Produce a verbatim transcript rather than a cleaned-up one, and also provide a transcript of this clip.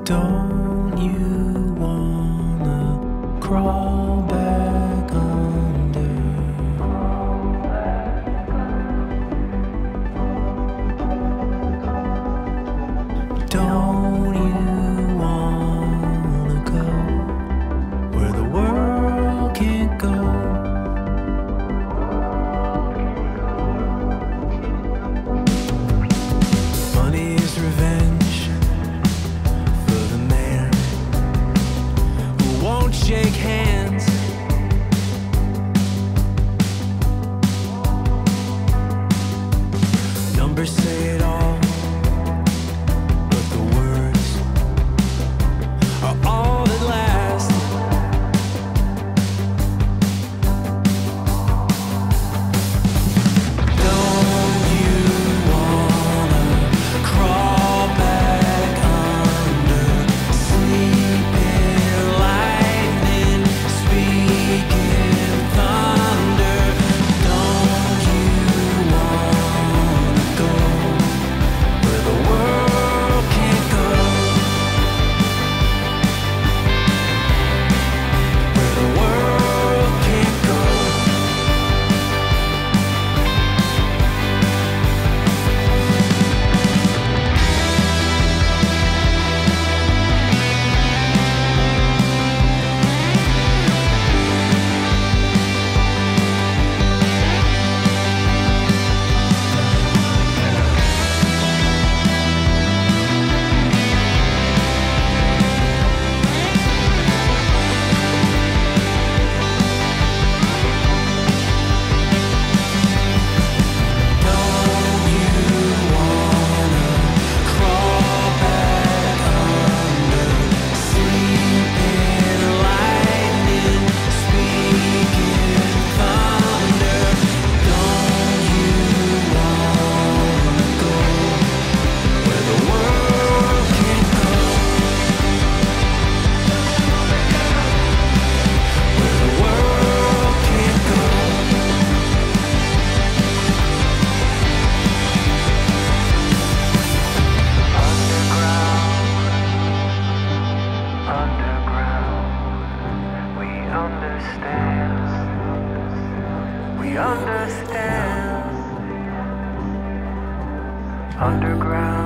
Don't you wanna crawl back under? Don't you wanna go where the world can't go? Money is revenge for the man who won't shake hands. Numbers say it all, but the words are all that last. Don't you wanna crawl back under? Sleeping lightning, speaking thunder. Don't you wanna go where the world can't go? Where the world can't go. Don't you wanna crawl back under? Sleeping lightning, speaking thunder. Don't you wanna go where the world can't go? Where the world can't go. Underground, underground, we understand, we understand. Underground.